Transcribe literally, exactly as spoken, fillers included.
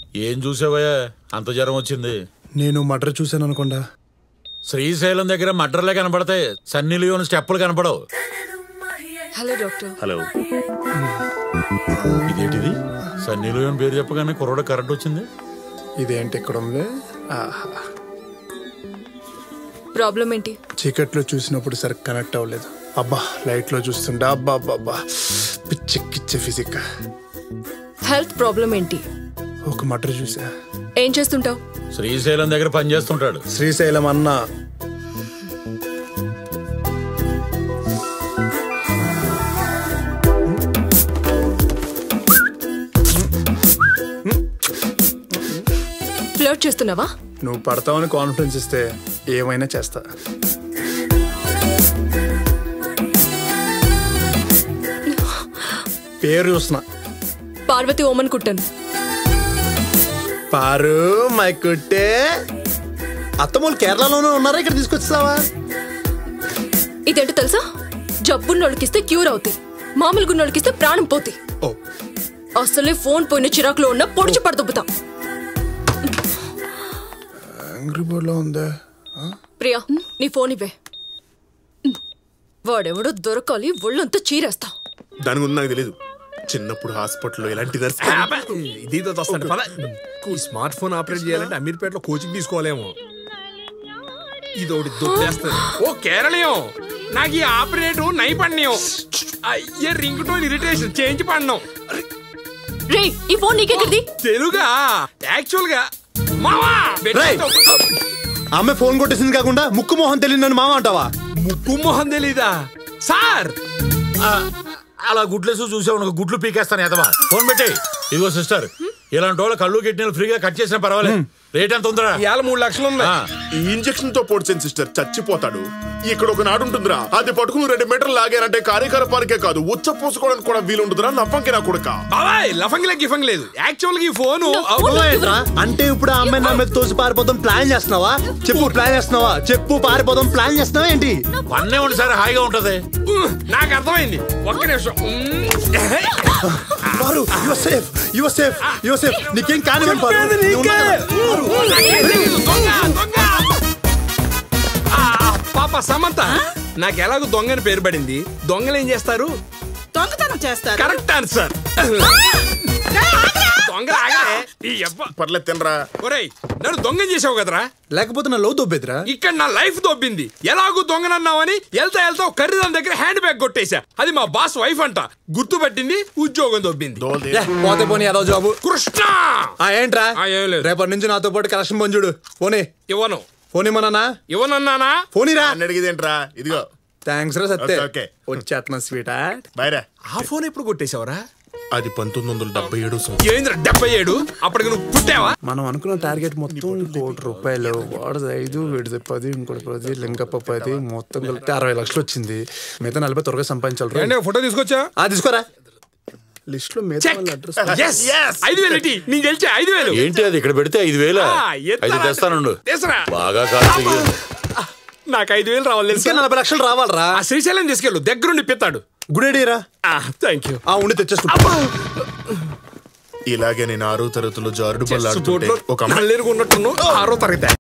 ఏం చూసావయ్యా అంత జ్వరం వచ్చింది? నేను మటర్ చూసాను అనుకోండా. శ్రీశైలం దగ్గర మటర్లే కనపడతాయి, సన్నీ లియోన్ స్టెప్పులు కనపడవు. Hello doctor. హలో. ఇదేంటిది? సన్నీ లియోన్ పేరు చెప్పగానే కుర్రోడ కరెంట్ వచ్చింది. ఇదేంటి ఇక్కడ ఉంది? ప్రాబ్లం ఏంటి? చీకట్లో చూసినప్పుడు సరే కనెక్ట్ అవ్వలేదు. అబ్బా లైట్ లో చూస్తుంటే అబ్బా అబ్బా అబ్బా పిచ్చెక్కిచ్చే ఫిజిక్. హెల్త్ ప్రాబ్లం ఏంటి? ఒక మటర్ చూసా. ఏం చేస్తుంటావు? శ్రీశైలం దగ్గర పని చేస్తుంటాడు. శ్రీశైలం అన్నా ఫ్లర్ట్ చేస్తున్నావా? నువ్వు పడతావని కాన్ఫిడెన్స్ ఇస్తే ఏమైనా చేస్తా. పేరు చూస్తున్నా. పార్వతి ఓమన్ కుట్టాను. పారు మై కుట్టే. అత్తమ్మలు కేరళలోనే ఉన్నారా, ఇక్కడ తీసుకొచ్చావా? ఇదేంటో తెలుసా? జబ్బున్నోళ్ళకిస్తే క్యూర్ అవుతాయి, మామూలు గున్నోళ్ళకిస్తే ప్రాణం పోతాయి. అసలే ఫోన్ పోయిన చిరాకులో ఉన్న పొడిచి పడదొబ్బుతాం. ప్రియా నీ ఫోన్ ఇవ్వే. వాడెవడో దొరకాలి, ఒళ్ళంతా చీరేస్తా. దాని గురించి నాకు తెలీదు. చిన్నప్పుడు హాస్పిటల్లో ఎలాంటి స్మార్ట్ ఫోన్ ఆపరేట్ చేయాలంటే అమీర్పేటలో కోచింగ్ తీసుకోవాలేమో. ఇది ఒకటి దొరికేస్తుంది. ఓ కేరళీయం, నాకు ఈ ఆపరేటు నైపుణ్యం. అయ్యే రింగ్ టోన్ ఇరిటేషన్ చేంజ్ పడినాం. రే ఈ ఫోన్ నీకెక్కడిది? తెలుగా యాక్చువల్ గా మావా. ఆమె ఫోన్ కొట్టేసింది కాకుండా ముక్కు మొహం తెలియదు నన్ను మామ అంటావా? ముక్కు మొహం తెలీదా సార్? అలా గుడ్లేసు చూసావు, గుడ్లు పీకేస్తాను ఎదవా. ఫోన్ పెట్టి. ఇదిగో సిస్టర్, ఇలాంటి వాళ్ళ కళ్ళు కిడ్నీలు ఫ్రీగా కట్ చేసినా పర్వాలేదు. రేట్ ఎంత ఉందిరా? ఇవాళ మూడు లక్షలు ఉంది. ఈ ఇంజక్షన్ తో పొడిచాను సిస్టర్, చచ్చిపోతాడు. ఇక్కడ ఒక నాడు ఉంటుందిరా, అది పట్టుకుని రెండు మీటర్లు లాగారంటే కార్యకర పారికే కాదు, ఉచ్చ పోసుకోవడానికి కూడా వీలుంటుందిరా. లఫంకి నా కొడుక బాబాయ్, లఫంగి గిఫంగి లేదు. యాక్చువల్ గా ఈ ఫోన్ అంటే ఇప్పుడు ఆ అమ్మాయి నా మీద తోసి పారిపోతాం ప్లాన్ చేస్తున్నావా? చెప్పు ప్లాన్ చేస్తున్నావా? చెప్పు పారిపోతాం ప్లాన్ చేస్తున్నావా ఏంటి? వన్నే ఉండి సరే హాయిగా ఉంటది. నాకు అర్థమైంది. ఒక్క నిమిషం. నీకేం కానీ పాప సమంత, నాకు ఎలాగో దొంగని పేరు పడింది. దొంగలు ఏం చేస్తారు? దొంగతనం చేస్తారు. Correct answer. దొంగలు ఆగలే. పర్లేదు తినరా. ఒరేయ్, నన్ను దొంగ చేసావు కదరా, లేకపోతే నా లవ్ దొబ్బేదిరా. ఇక్కడ నా లైఫ్ దొబ్బింది. ఎలాగూ దొంగనన్నావని వెళ్తా వెళ్తా కర్రీదాని దగ్గర హ్యాండ్ బ్యాగ్ కొట్టేశా. అది మా బాస్ వైఫ్ అంట. గుర్తుపట్టింది, ఉద్యోగం దొబ్బింది. పోతే పోనీ ఏదో జాబు. కృష్ణ ఏంట్రా? ఏం లేదు. రేపటి నుంచి నాతో పాటు కలెక్షన్ పని చూడు. పోనీ. ఇవ్వను. ఫోన్ ఇవ్వనన్నా? ఇవ్వనన్నానా? ఫోనీరా. అడిగేదేంట్రా? ఇదిగో. థ్యాంక్స్ రా సత్తే. వచ్చేస్తున్నా స్వీట్. బైరా. ఆ ఫోన్ ఎప్పుడు కొట్టేశావరా? అది పంతొమ్మిది వందల డెబ్బై ఏడు. ఏంద్ర డెబ్బై ఏడు? అప్పటికి నువ్వు పుట్టావా? మనం అనుకున్న టార్గెట్ మొత్తం కోటి రూపాయలు. వాడు ఐదు, వీడిది పది, ఇంకోటి పది, లింగప్ప పది, మొత్తం కలిపి అరవై లక్షలు వచ్చింది. మిగతా నలభై త్వరగా సంపాదించాలి. ఫోటో తీసుకొచ్చా? తీసుకోరా. లిస్ట్ లో ఐదు వేలు నేను గెలిచా. ఐదు వేలు ఏంటి? అది ఇక్కడ పెడితే ఐదు వేలు తెస్తాను. బాగా కాదు. నాకు ఐదు వేలు రావాలి. నలభై లక్షలు రావాలరా. ఆ శ్రీశైలం తీసుకెళ్ళు, దగ్గరుండి పెత్తాడు. గుడేడీరా. Thank you. ఆ ఉండి తెచ్చేసుకుంటా. ఇలాగే నేను ఆరో తరగతిలో జారుడు బల్ల ఒక ఉన్నట్టు ఆరో తరగతి